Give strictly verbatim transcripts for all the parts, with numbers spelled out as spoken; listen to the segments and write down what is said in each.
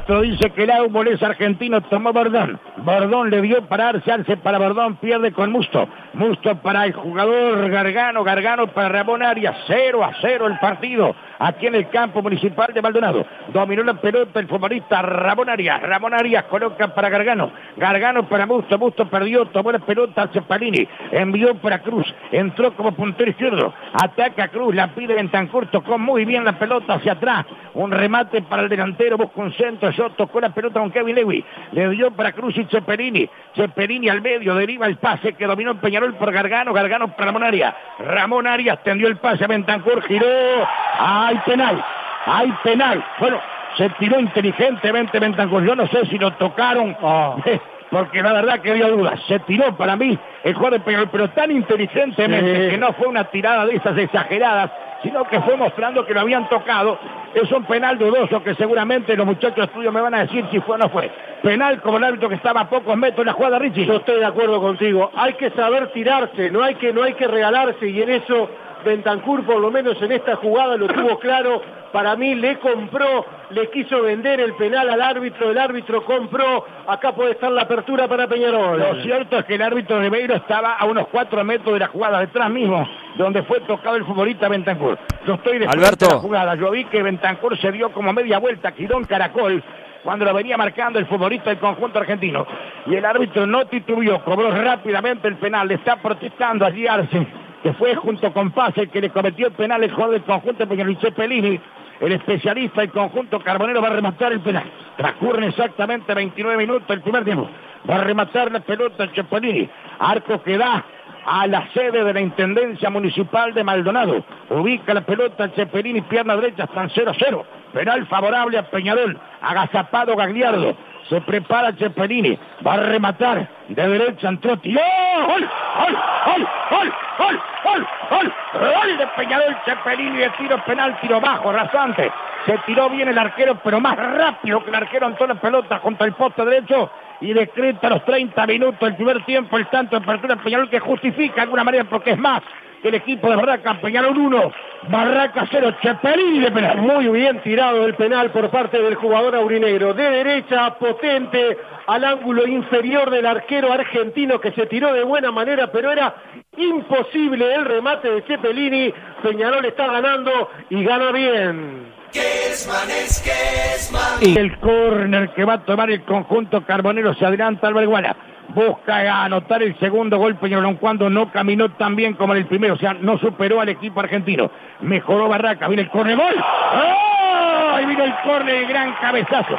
árbitro dice que el árbol es argentino, tomó Bordón. Bordón le dio para darse, alce para Bordón, pierde con Musto. Musto para el jugador Gargano, Gargano para Ramón Arias, cero a cero el partido. Aquí en el campo municipal de Maldonado. Dominó la pelota el futbolista Ramón Arias. Ramón Arias coloca para Gargano. Gargano para Musto. Musto perdió, tomó la pelota a Cepalini. Envió para Cruz. Entró como puntero izquierdo. Ataca Cruz, la pide Bentancur. Tocó muy bien la pelota hacia atrás. Un remate para el delantero. Busca un centro. Yo tocó la pelota con Kevin Lewis. Le dio para Cruz y Cepelini. Cepelini al medio. Deriva el pase que dominó Peñarol por Gargano. Gargano para Ramón Arias. Ramón Arias tendió el pase a Bentancur. Giró. Hay penal. Hay penal. Bueno, se tiró inteligentemente Bentancur. Yo no sé si lo tocaron. Oh. Porque la verdad que había dudas. Se tiró para mí el jugador de Peñarol, pero tan inteligentemente sí, que no fue una tirada de esas exageradas, sino que fue mostrando que lo habían tocado. Es un penal dudoso que seguramente los muchachos de estudio me van a decir si fue o no fue. Penal como el árbitro que estaba a pocos metros de la jugada, Richie. Yo estoy de acuerdo contigo. Hay que saber tirarse, no hay que, no hay que regalarse, y en eso Bentancur, por lo menos en esta jugada, lo tuvo claro. Para mí le compró, le quiso vender el penal al árbitro, el árbitro compró. Acá puede estar la apertura para Peñarol. Lo cierto es que el árbitro Ribeiro estaba a unos cuatro metros de la jugada, detrás mismo, donde fue tocado el futbolista Bentancur. Yo estoy de frente a la jugada, yo vi que Bentancur se dio como media vuelta, giró en caracol, cuando lo venía marcando el futbolista del conjunto argentino. Y el árbitro no titubeó, cobró rápidamente el penal, le está protestando allí Arce, que fue junto con Paz el que le cometió el penal el jugador del conjunto Peñarol, Cepelini. El especialista del conjunto carbonero va a rematar el penal. Transcurren exactamente veintinueve minutos el primer tiempo. Va a rematar la pelota Cepelini. Arco que da a la sede de la Intendencia Municipal de Maldonado. Ubica la pelota Cepelini, pierna derecha, están cero a cero. Penal favorable a Peñarol. Agazapado Gagliardo. Se prepara Cepelini. Va a rematar. De derecha entró. ¡Tiró! ¡Gol! ¡Gol! ¡Gol! ¡Gol! ¡Gol! ¡Gol! ¡Gol! ¡Gol de Peñarol! Cepelini de tiro penal, tiro bajo, rasante. Se tiró bien el arquero, pero más rápido que el arquero entró la pelota junto al poste derecho. Y decreta a los treinta minutos del primer tiempo el tanto de apertura de Peñarol, que justifica de alguna manera porque es más que el equipo de Barraca. Peñarol uno, Barraca cero, Cepelini de penal. Muy bien tirado el penal por parte del jugador aurinegro. De derecha, potente, al ángulo inferior del arquero argentino, que se tiró de buena manera, pero era imposible el remate de Cepelini. Peñarol está ganando y gana bien. Kessman es Kessman. Y el córner que va a tomar el conjunto carbonero, se adelanta Álvaro Iguala. Busca anotar el segundo gol Peñarol, cuando no caminó tan bien como en el primero, o sea, no superó al equipo argentino. Mejoró Barraca, viene el córner, gol. ¡Oh! Ahí vino el córner, el gran cabezazo.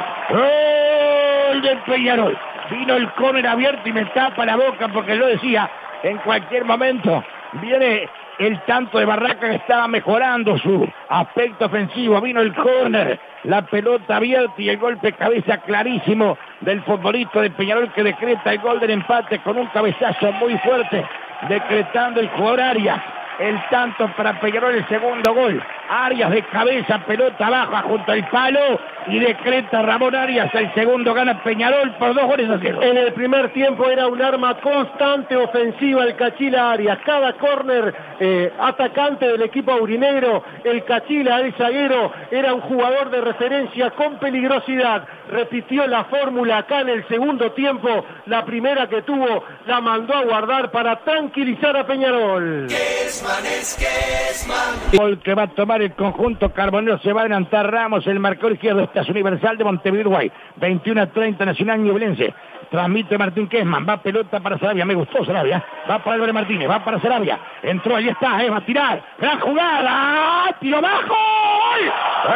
¡Gol de Peñarol! Vino el córner abierto y me tapa la boca porque lo decía, en cualquier momento viene el tanto de Barraca, que estaba mejorando su aspecto ofensivo. Vino el córner, la pelota abierta y el golpe cabeza clarísimo del futbolista de Peñarol, que decreta el gol del empate con un cabezazo muy fuerte, decretando el jugador Arias. El tanto para Peñarol, el segundo gol. Arias de cabeza, pelota baja junto al palo y decreta Ramón Arias el segundo, gana Peñarol por dos goles a cero. En el primer tiempo era un arma constante ofensiva el Cachila Arias. Cada córner eh, atacante del equipo aurinegro, el Cachila, el zaguero, era un jugador de referencia con peligrosidad. Repitió la fórmula acá en el segundo tiempo. La primera que tuvo la mandó a guardar para tranquilizar a Peñarol. Kessman es Kessman. Gol que va a tomar el conjunto carbonero, se va a adelantar Ramos, el marcador izquierdo. Esta es Universal de Montevideo, Uruguay. veintiuno a treinta, Nacional Ñublense. Transmite Martín Kessman, va pelota para Sarabia, me gustó Sarabia, va para Álvaro Martínez, va para Sarabia, entró, ahí está, eh, va a tirar, gran jugada, tiro bajo, ¡gol!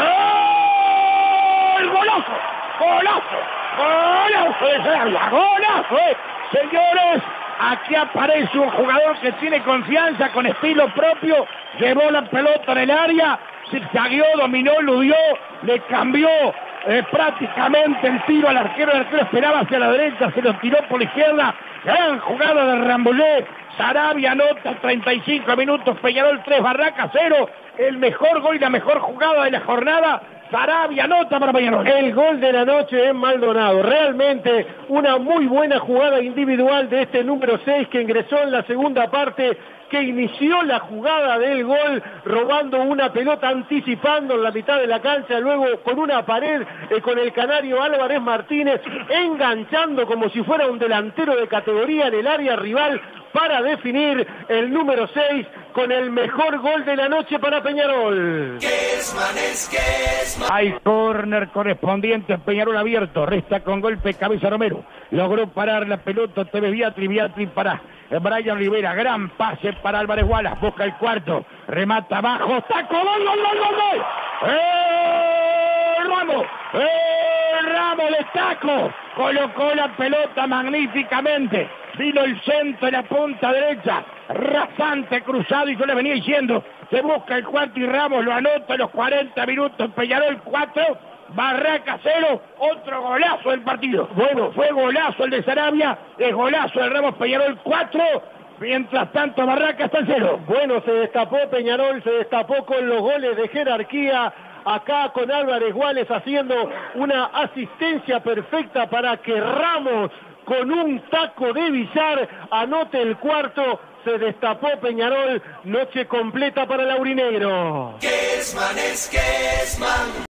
¡Gol! ¡Golazo! ¡Golazo! ¡Golazo de Sarabia! ¡Golazo! Eh. Señores, aquí aparece un jugador que tiene confianza, con estilo propio, llevó la pelota en el área, zigzagueó, dominó, ludió, le cambió eh, prácticamente el tiro al arquero. El arquero esperaba hacia la derecha, se lo tiró por la izquierda. Gran jugada de Rambouillet. Sarabia anota, treinta y cinco minutos, Peñarol tres, Barraca cero. El mejor gol y la mejor jugada de la jornada Sarabia, nota para Peñarol. El gol de la noche es Maldonado. Realmente una muy buena jugada individual de este número seis que ingresó en la segunda parte, que inició la jugada del gol robando una pelota, anticipando en la mitad de la cancha, luego con una pared, eh, con el canario Álvarez Martínez, enganchando como si fuera un delantero de categoría en el área rival para definir el número seis con el mejor gol de la noche para Peñarol. Kesman es Kesman. Hay córner correspondiente, Peñarol abierto, resta con golpe cabeza Romero, logró parar la pelota, Tevez Beatriz, Beatriz para Brian Rivera, gran pase para Álvarez Wallace, busca el cuarto, remata abajo, taco, gol, gol, gol, gol, gol. ¡Eh, Ramos! ¡Eh, Ramos de taco! Colocó la pelota magníficamente, vino el centro de la punta derecha, rasante, cruzado, y yo le venía diciendo, se busca el cuarto y Ramos lo anota a los cuarenta minutos, Peñarol cuatro, Barraca cero, otro golazo del partido. Bueno, fue golazo el de Sarabia, es golazo de Ramos, Peñarol cuatro, mientras tanto Barraca está en cero. Bueno, se destapó Peñarol, se destapó con los goles de jerarquía, acá con Álvarez Wallace haciendo una asistencia perfecta para que Ramos, con un taco de Villar, anote el cuarto. Se destapó Peñarol, noche completa para el aurinegro. Kesman es Kesman.